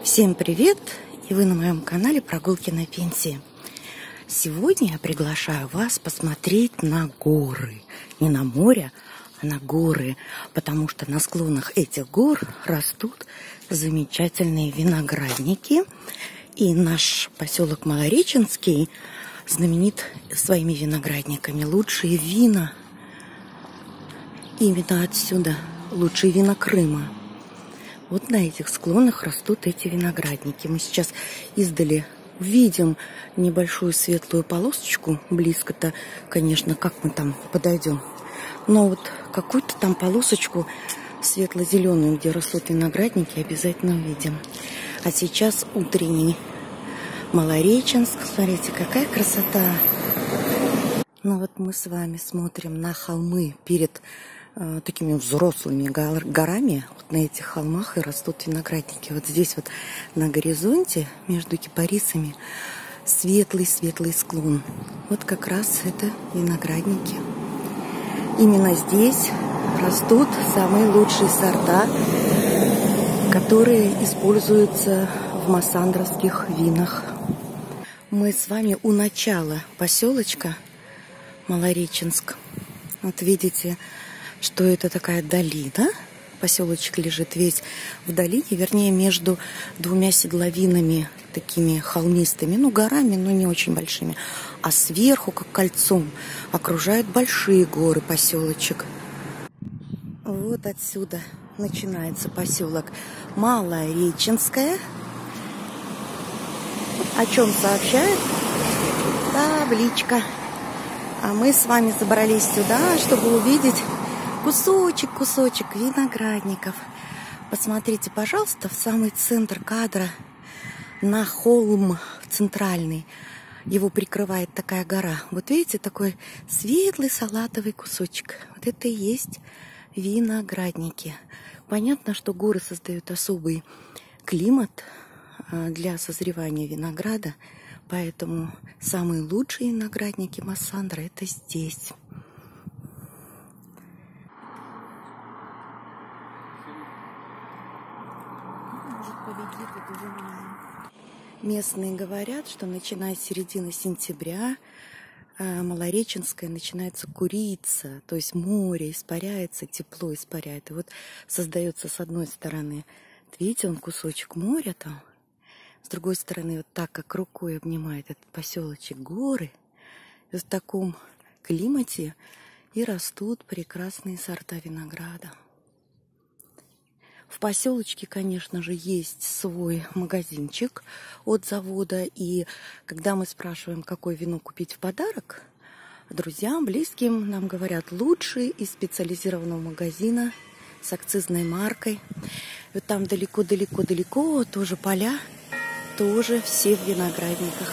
Всем привет! И вы на моем канале «Прогулки на пенсии». Сегодня я приглашаю вас посмотреть на горы. Не на море, а на горы. Потому что на склонах этих гор растут замечательные виноградники. И наш поселок Малореченский знаменит своими виноградниками. Лучшие вина именно отсюда. Лучшие вина Крыма. Вот на этих склонах растут эти виноградники. Мы сейчас издали увидим небольшую светлую полосочку. Близко-то, конечно, как мы там подойдем. Но вот какую-то там полосочку светло-зеленую, где растут виноградники, обязательно увидим. А сейчас утренний Малореченск. Смотрите, какая красота. Ну вот мы с вами смотрим на холмы перед такими взрослыми горами. Вот на этих холмах и растут виноградники. Вот здесь вот на горизонте между кипарисами светлый-светлый склон. Вот как раз это виноградники. Именно здесь растут самые лучшие сорта, которые используются в массандровских винах. Мы с вами у начала поселочка Малореченск. Вот видите, что это такая долина. Поселочек лежит весь в долине, вернее, между двумя седловинами, такими холмистыми, горами, но не очень большими. А сверху, как кольцом, окружают большие горы поселочек. Вот отсюда начинается поселок Малореченское. О чем сообщает табличка. А мы с вами забрались сюда, чтобы увидеть кусочек виноградников. Посмотрите, пожалуйста, в самый центр кадра, на холм центральный. Его прикрывает такая гора. Вот видите, такой светлый салатовый кусочек. Вот это и есть виноградники. Понятно, что горы создают особый климат для созревания винограда. Поэтому самые лучшие виноградники Массандра это здесь. Местные говорят, что начиная с середины сентября Малореченское начинается куриться, то есть море испаряется, тепло испаряет. И вот создается с одной стороны, видите, он кусочек моря там, с другой стороны, вот так, как рукой обнимает этот поселочек горы, и в таком климате и растут прекрасные сорта винограда. В поселочке, конечно же, есть свой магазинчик от завода. И когда мы спрашиваем, какое вино купить в подарок, друзьям, близким нам говорят лучшие из специализированного магазина с акцизной маркой. И вот там далеко-далеко-далеко тоже поля, тоже все в виноградниках.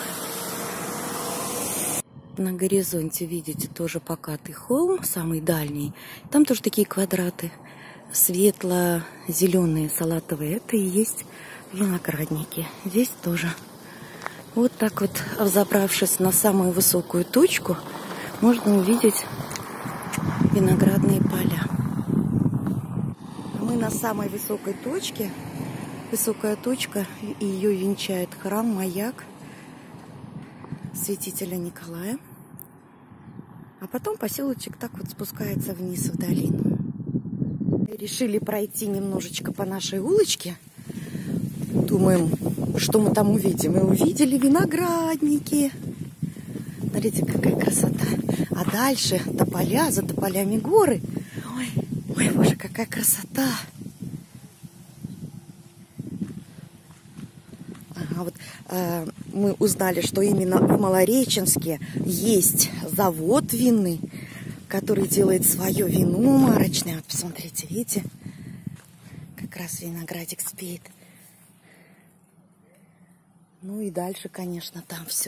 На горизонте видите тоже покатый холм, самый дальний. Там тоже такие квадраты. Светло-зеленые салатовые, это и есть виноградники. Здесь тоже. Вот так вот, взобравшись на самую высокую точку, можно увидеть виноградные поля. Мы на самой высокой точке. Высокая точка, и ее венчает храм-маяк святителя Николая. А потом поселочек так вот спускается вниз в долину. Решили пройти немножечко по нашей улочке. Думаем, что мы там увидим. И увидели виноградники. Смотрите, какая красота. А дальше тополя, за тополями горы. Ой, боже, какая красота. Мы узнали, что именно в Малореченске есть завод винный, который делает свое вино марочное. Вот посмотрите, видите? Как раз виноградик спеет. Ну и дальше, конечно, там все.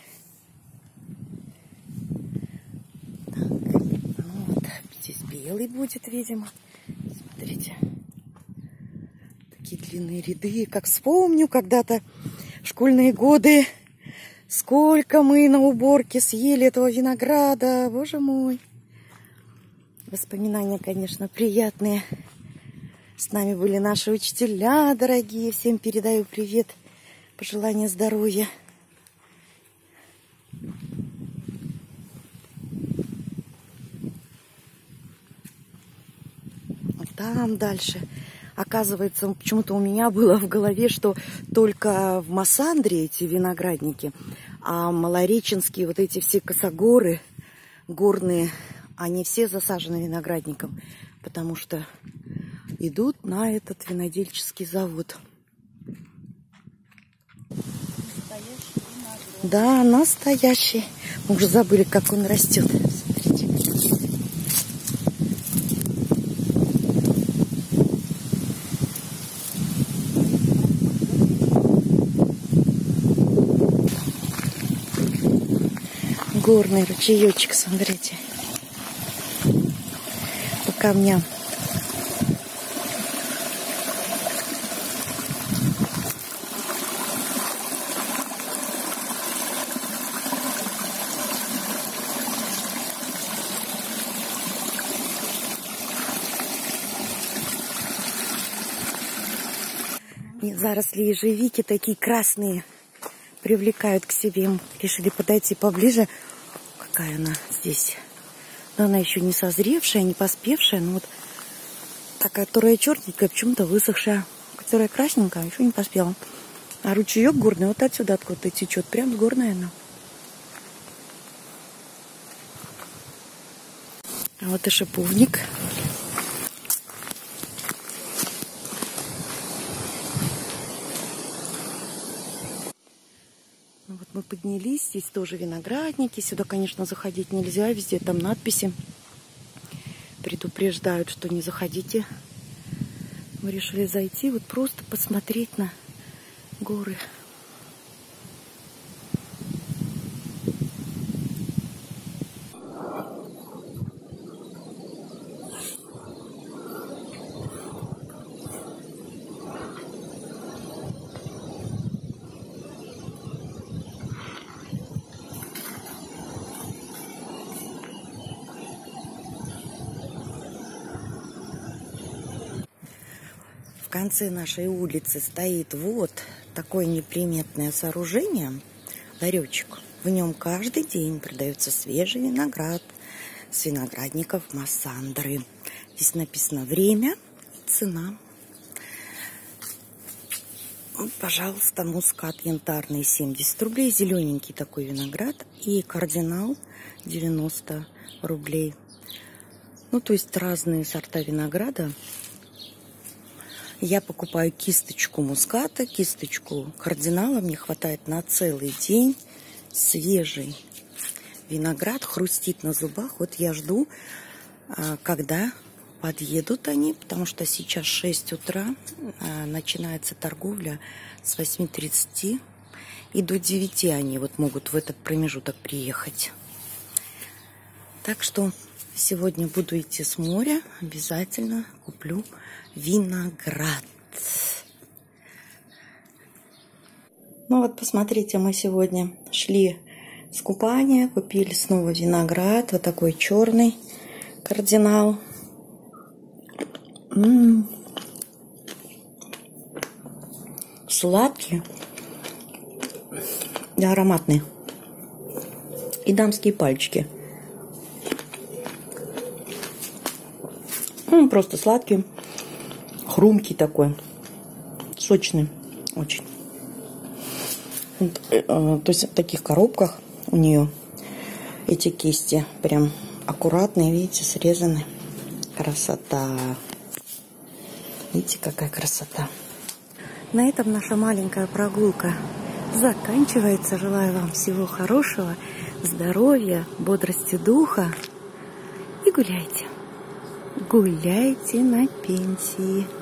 Так, ну вот, здесь белый будет, видимо. Смотрите. Такие длинные ряды. Как вспомню когда-то школьные годы. Сколько мы на уборке съели этого винограда. Боже мой. Воспоминания, конечно, приятные. С нами были наши учителя дорогие. Всем передаю привет, пожелания здоровья. Там дальше. Оказывается, почему-то у меня было в голове, что только в Массандре эти виноградники, а малореченские вот эти все косогоры горные, они все засажены виноградником, потому что идут на этот винодельческий завод. Настоящий виноград. Да, настоящий. Мы уже забыли, как он растет. Смотрите. Горный ручеечек, смотрите. По камням. И заросли ежевики такие красные привлекают к себе. Мы решили подойти поближе. Какая она здесь. Но она еще не созревшая, не поспевшая. Но вот та, которая черненькая, почему-то высохшая. Которая красненькая, еще не поспела. А ручеек горный вот отсюда откуда-то течет. Прям с гор, наверное. А вот и шиповник. Вот мы поднялись, здесь тоже виноградники. Сюда, конечно, заходить нельзя, везде там надписи предупреждают, что не заходите. Мы решили зайти, вот просто посмотреть на горы. В конце нашей улицы стоит вот такое неприметное сооружение, ларечек. В нем каждый день продается свежий виноград с виноградников Массандры. Здесь написано время и цена. Пожалуйста, мускат янтарный 70 рублей, зелененький такой виноград, и кардинал 90 рублей. Ну, то есть разные сорта винограда. Я покупаю кисточку муската, кисточку кардинала. Мне хватает на целый день. Свежий виноград хрустит на зубах. Вот я жду, когда подъедут они, потому что сейчас 6 утра. Начинается торговля с 8:30. И до 9 они вот могут в этот промежуток приехать. Так что сегодня буду идти с моря. Обязательно куплю виноград. Ну вот, посмотрите, мы сегодня шли с купания, купили снова виноград, вот такой черный кардинал. Сладкий и ароматный. И дамские пальчики. Просто сладкий. Хрумкий такой, сочный очень. То есть в таких коробках у нее эти кисти прям аккуратные, видите, срезаны. Красота. Видите, какая красота. На этом наша маленькая прогулка заканчивается. Желаю вам всего хорошего, здоровья, бодрости духа. И гуляйте. Гуляйте на пенсии.